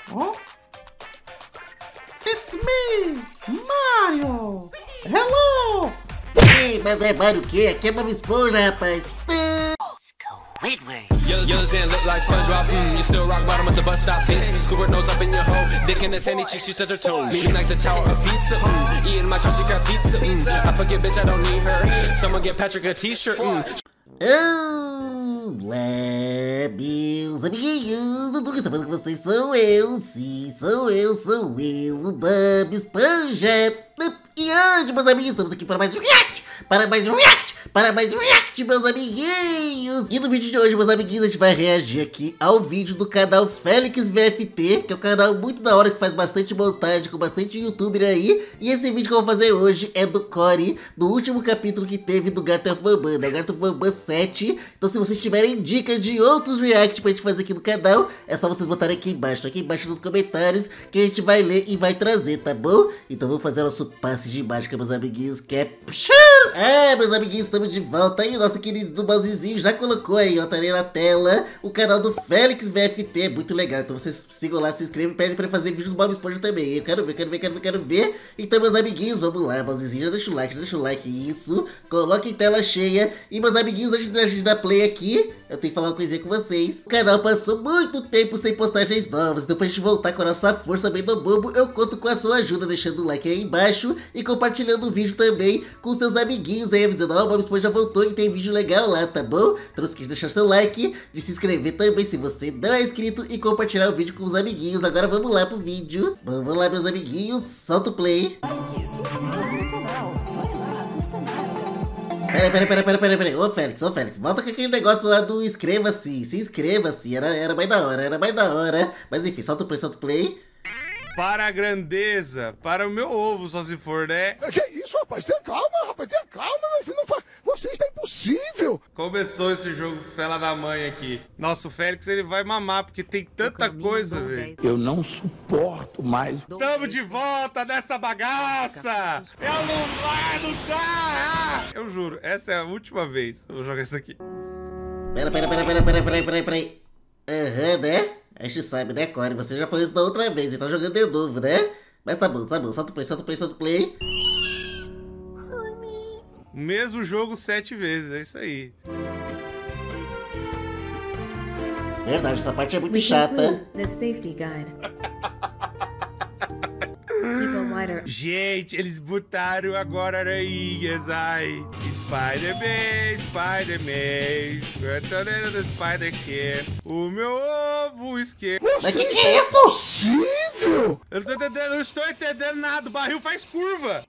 Oh? It's me, Mario! Hello! Ei, mas é Mario o quê? Aqui é Bob Esponja, rapaz. Your Zan look like SpongeBob. You still rock bottom of the bus stop, bitch. Squidward nose up in your hole. Dick in the sandy cheek, she touch her toes. Leaning like the tower of pizza. Eating my crusty crab pizza. I forget, bitch, I don't need her. Someone get Patrick a t-shirt. Olá, meus amiguinhos, tudo que está falando com vocês sou eu, sim, sou eu, o Bob Esponja. E hoje, meus amiguinhos, estamos aqui para mais um react, meus amiguinhos. E no vídeo de hoje, meus amiguinhos, a gente vai reagir aqui ao vídeo do canal Felix VFT, que é um canal muito da hora, que faz bastante montagem, com bastante youtuber aí. E esse vídeo que eu vou fazer hoje é do Cory, do último capítulo que teve do Garten of Banban, né? Garten of Banban 7. Então se vocês tiverem dicas de outros reacts pra gente fazer aqui no canal, é só vocês botarem aqui embaixo nos comentários, que a gente vai ler e vai trazer, tá bom? Então vamos fazer o nosso passe de mágica, meus amiguinhos, que é... meus amiguinhos, estamos de volta aí. O nosso querido Mauzinho já colocou aí, ó, tá aí na tela, o canal do Felix VFT, é muito legal. Então vocês sigam lá, se inscrevam e pedem pra fazer vídeo do Bob Esponja também. Eu quero ver. Então, meus amiguinhos, vamos lá, Mauzinho, já deixa o like, isso. Coloque em tela cheia. E, meus amiguinhos, antes da gente dar play aqui, eu tenho que falar uma coisinha com vocês. O canal passou muito tempo sem postagens novas, então pra gente voltar com a nossa força bem do bobo, eu conto com a sua ajuda, deixando o like aí embaixo e compartilhando o vídeo também com seus amiguinhos aí, avisando, ó, o Bob Esponja já voltou e tem vídeo legal lá, tá bom? Então não esqueça de deixar seu like, de se inscrever também se você não é inscrito e compartilhar o vídeo com os amiguinhos. Agora vamos lá pro vídeo. Vamos lá, meus amiguinhos, solta o play. Peraí. Ô Félix, volta com aquele negócio lá do inscreva-se, se inscreva-se, era mais da hora. Mas enfim, solta o play. Para a grandeza, para o meu ovo, só se for, né? Que isso, rapaz? Tenha calma, meu filho. Não faz... Você está impossível. Começou esse jogo fela da mãe aqui. Nossa, o Félix, ele vai mamar, porque tem tanta coisa, velho. Eu não suporto mais. Tamo de volta nessa bagaça! Eu não vai lutar! Eu juro, essa é a última vez que eu vou jogar isso aqui. Peraí. Aham, né? A gente sabe, né, Cory? Você já falou isso da outra vez, então tá jogando de novo, né? Mas tá bom. Solta o play. O mesmo jogo 7 vezes, é isso aí. Verdade, essa parte é muito chata. The safety guide. Gente, eles botaram agora aranhas, ai. Spider-Man, Guantanamo do Spider-Can. O meu ovo esquerdo. Mas que é isso? Possível? Eu não estou entendendo nada, o barril faz curva.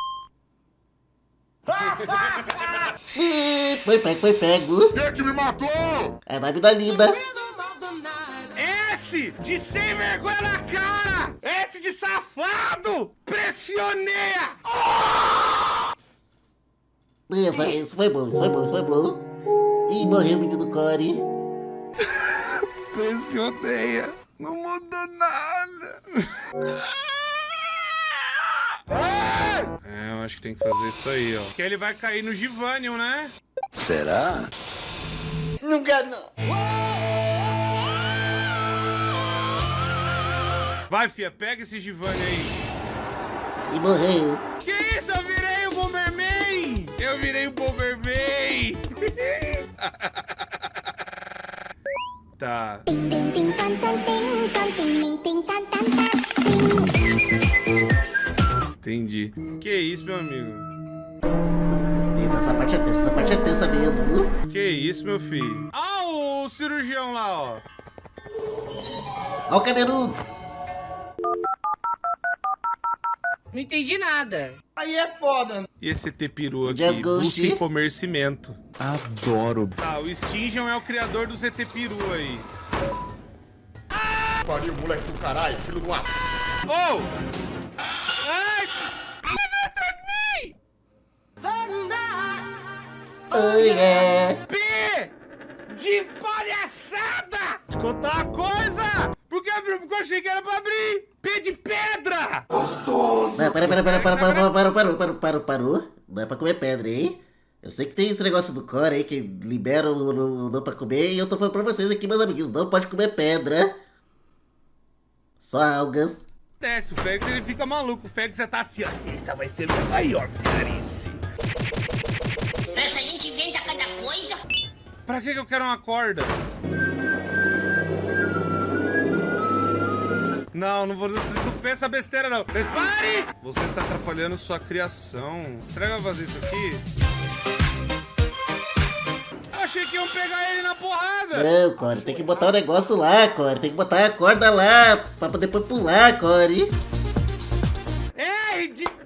Foi pego. Quem é que me matou? É a nave da Linda. S de sem vergonha na cara! S de safado! Pressioneia! Isso foi bom. Ih, morreu o menino Cory. Pressioneia! Não mudou nada! É, eu acho que tem que fazer isso aí, ó. Que ele vai cair no Givanium, né? Será? Nunca não. Vai, fia, pega esse Givanium aí. E morreu. Que isso? Eu virei o Bomberman! Tá. Entendi. Que isso, meu amigo? Eita, essa parte é tensa mesmo. Que isso, meu filho? Ah, o cirurgião lá, ó. Ó o cabeludo. Não entendi nada. Aí é foda. E esse ET peru aqui? Just Ghost. Busquem comer cimento. Adoro. Tá, o Stingion é o criador do ET peru aí. Pariu, moleque do caralho, filho do ar. Oh! Ai! Leva atrás de mim! Oh, yeah. P! De palhaçada! Te contar uma coisa! Por que abriu? Porque eu achei que era pra abrir! P de pedra! Não, parou. Não é pra comer pedra, hein? Eu sei que tem esse negócio do Cory aí, que libera o não pra comer, e eu tô falando pra vocês aqui, meus amiguinhos, não pode comer pedra. Só algas. Desce, o Félix ele fica maluco. O Félix já tá assim, ó. Essa vai ser minha maior carice. Essa gente inventa cada coisa. Pra que eu quero uma corda? Não, não vou. Vocês não pensam besteira, não. Mas pare! Você está atrapalhando sua criação. Será que vai fazer isso aqui? Eu achei que iam pegar ele na porrada. Não, Core, tem que botar o negócio lá, Core. Tem que botar a corda lá pra depois pular, Core. R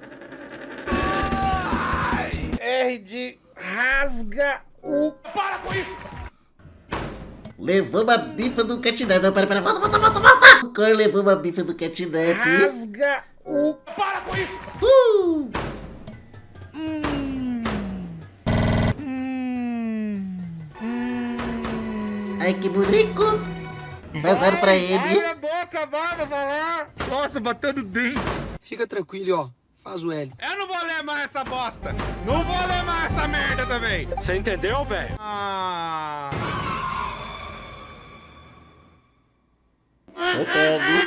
de rasga o... Para com isso! Levou uma bifa do catnap. Não, pera, volta. O Core levou uma bifa do catnap. Rasga o... Para com isso! Ai, que bonito. Dá 0 pra ele. Abre a boca, vai falar. Nossa, batendo dente. Fica tranquilo, ó. Faz o L. Eu não vou ler mais essa bosta. Não vou ler mais essa merda também. Você entendeu, velho? Ah... Eu pego.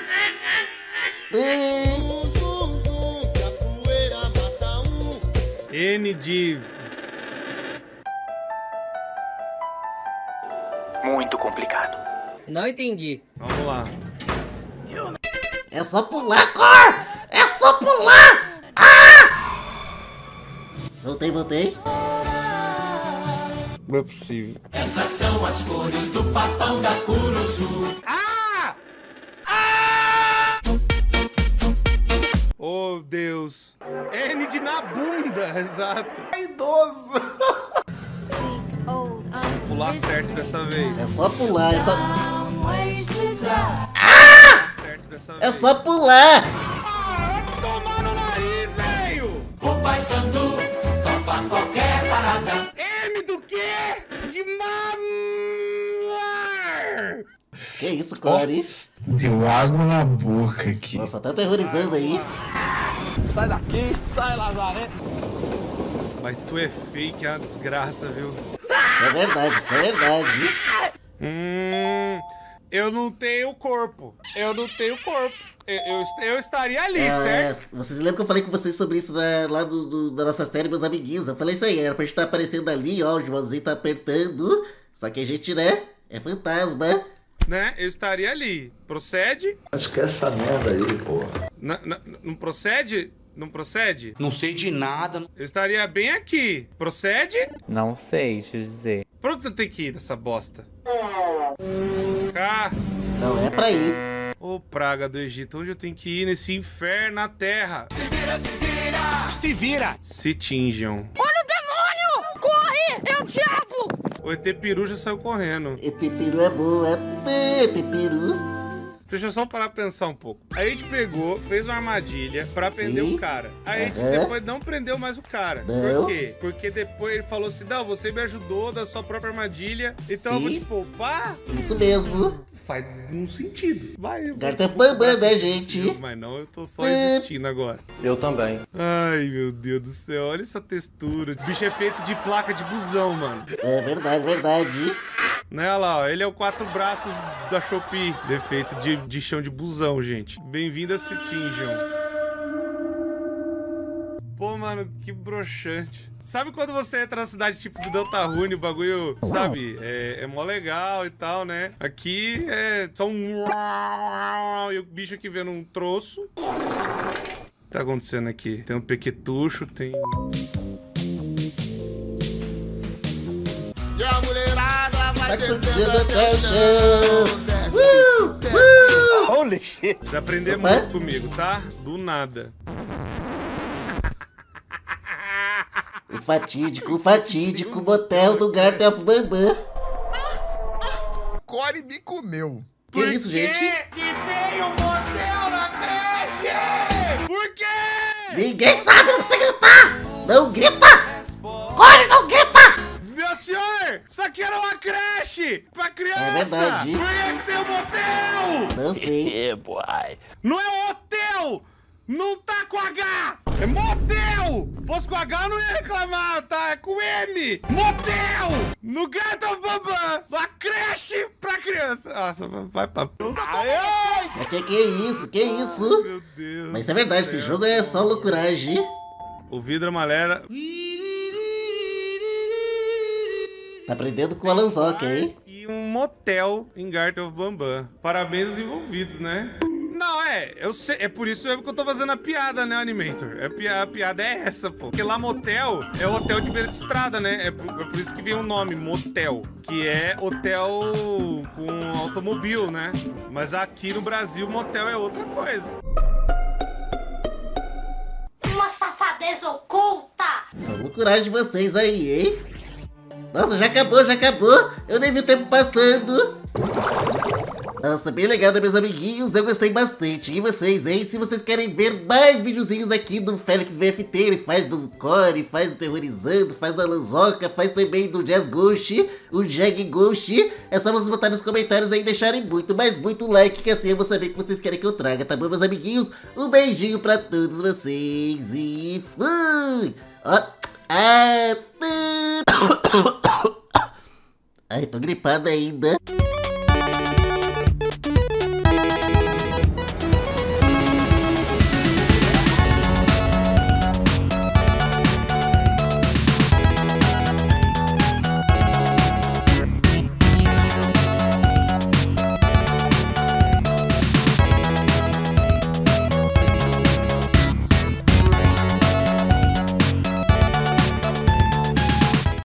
N de... Muito complicado. Não entendi. Vamos lá. É só pular, Core! É só pular! Ah! Voltei. Não é possível. Essas são as cores do papão da Curuzu. Ah! Oh, Deus. N de na bunda, exato. É idoso. Pular certo dessa vez. É só pular, é só... Certo dessa vez. É só pular! Ah, vai tomar no nariz, velho! O Pai Sandu topa qualquer parada. M do quê? De mamar! Que isso, Core? Deu água na boca aqui. Nossa, tá aterrorizando aí. Sai daqui, sai, Lazaré. Mas tu é fake, é uma desgraça, viu? Isso é verdade. Eu não tenho corpo. Eu estaria ali, certo? Vocês lembram que eu falei com vocês sobre isso lá da nossa série, meus amiguinhos? Eu falei isso aí, era pra gente estar aparecendo ali, ó, o Joãozinho tá apertando. Só que a gente, né, é fantasma. Né? Eu estaria ali. Procede? Acho que é essa merda aí, porra. Não procede? Não procede? Não sei de nada. Eu estaria bem aqui. Procede? Não sei, deixa eu dizer. Pra onde eu tenho que ir dessa bosta? Cá. Não é pra ir. Ô, praga do Egito, onde eu tenho que ir nesse inferno na terra? Se vira! Se tinjam. Olha o demônio! Corre! É o diabo! O ET Peru já saiu correndo. ET Peru é boa. ET Peru. Deixa eu só parar pra pensar um pouco. A gente pegou, fez uma armadilha pra prender Sim. o cara. A gente Aham. depois não prendeu mais o cara. Não. Por quê? Porque depois ele falou assim, não, você me ajudou da sua própria armadilha, então eu vou Sim. te poupar. Isso mesmo. Faz um sentido. Vai, eu vou Garta te poupar, bambam, né, faz gente? sentido, mas não, eu tô só existindo agora. Eu também. Ai, meu Deus do céu, olha essa textura. O bicho é feito de placa de busão, mano. É verdade. Né, olha lá, ó, ele é o 4 braços da Shopee. Defeito de chão de busão, gente. Bem-vindo a Citingion. Pô, mano, que broxante. Sabe quando você entra na cidade tipo do Deltarune, o bagulho, sabe? É mó legal e tal, né? Aqui é só um... E o bicho aqui vendo um troço. O que tá acontecendo aqui? Tem um pequetucho, tem... E a mulherada vai Tá descendo curtindo até o chão. chão. Holy shit. Precisa aprender Opa. muito comigo, tá? Do nada. O fatídico motel do Garten of Bambam. Core me comeu. Que isso, gente? Que tem um motel na creche? Por quê? Ninguém sabe, não precisa gritar. Não grita. Core, não grita. Meu senhor, isso aqui era uma creche pra criança. É verdade. Por que tem um motel? Não sei. boy. Não é um hotel. Não tá com H. É motel! Fosse com H eu não ia reclamar, tá? É com M! Motel! No Garten of Bambam! Uma creche pra criança! Nossa, vai pra... Mas que é isso? Que isso? Meu Deus. Mas isso é verdade, esse jogo é só loucuragem. O vidro amarelo... Tá aprendendo com o Alan Zoc, hein? E um motel em Garten of Bambam. Parabéns aos envolvidos, né? Não, eu sei, é por isso que eu tô fazendo a piada, né, Animator? A piada é essa, pô. Porque lá motel é hotel de beira de estrada, né? É por isso que vem o nome, motel. Que é hotel com automobil, né? Mas aqui no Brasil, motel é outra coisa. Uma safadeza oculta! Essas loucuragens de vocês aí, hein? Nossa, já acabou, já acabou. Eu nem vi o tempo passando. Nossa, bem legal, né, meus amiguinhos? Eu gostei bastante. E vocês, hein? Se vocês querem ver mais videozinhos aqui do Felix VFT, ele faz do Core, faz do Terrorizando, faz do Alan Zoc, faz também do Jazz Ghost, o Jag Ghost. É só vocês botarem nos comentários aí e deixarem muito, mas muito like, que assim eu vou saber o que vocês querem que eu traga, tá bom, meus amiguinhos? Um beijinho pra todos vocês e fui! Ó, ai, tô gripado ainda.